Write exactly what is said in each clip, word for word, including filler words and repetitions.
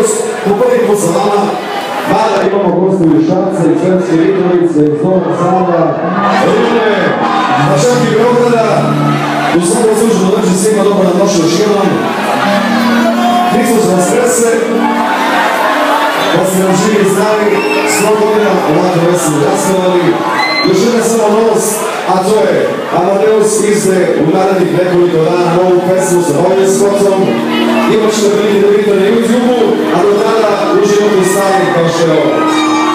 Amadeus, po prvi put sa vama. Mada imamo gostu iz Šapca, iz Sremske Mitrovice, iz Novog Sada, Rume, pa čak i Beograda. U svakom slučaju dođe svima dobro nam došli još jednom. Hristos vas krese, pa ste nam živi znali, sto godina ovako veseli raspevali. Još jedna samo novost, a to je Amadeus izde u narednih nekoliko dana novu pesmu sa ovim spotom. Imat ćete prilike da vidite na YouTube-u, a do tada uživate u stvari kao što je ovo.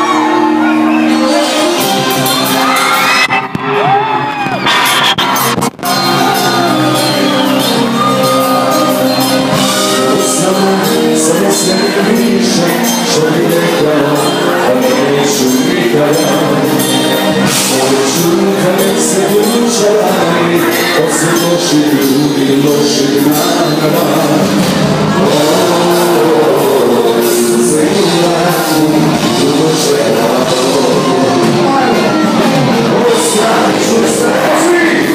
Samo se ne više, što bi rekao, a neću nikada. Poveću kad se dučarani, osim loših ljudi, loših namera. Ooooooo, zemlja, dužena, ostaću se svi.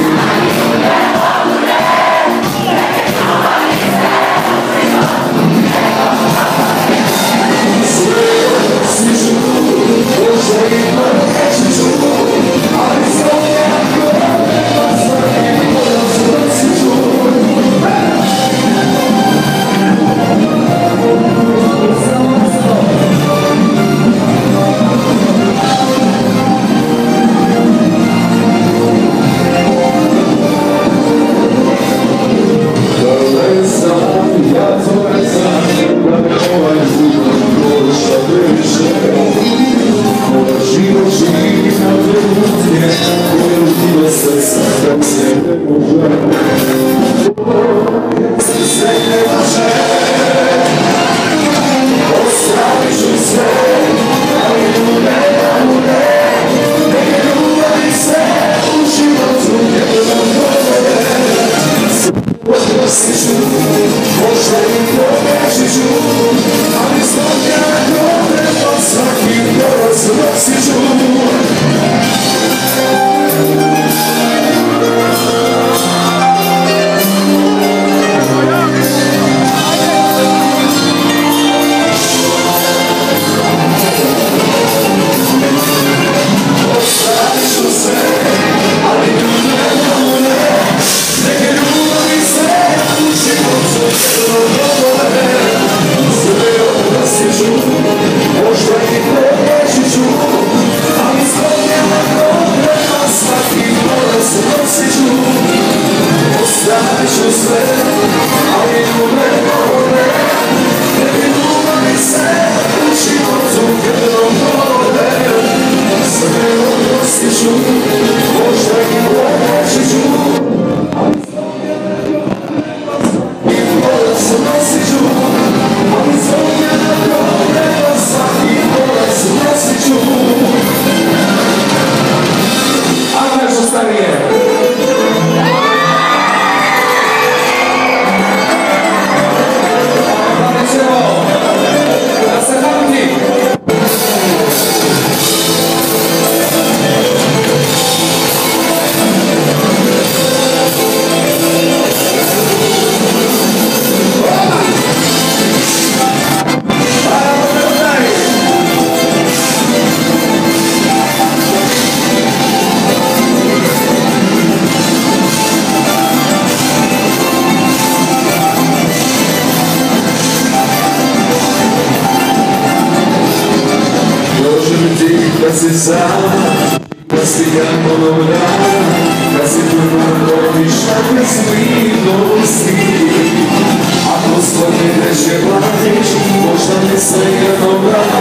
Kad si sam, kad si jako dobra, kad si tu nadoviš takve smilosti. Ako svoje neće platiš, možda ne sve je dobra.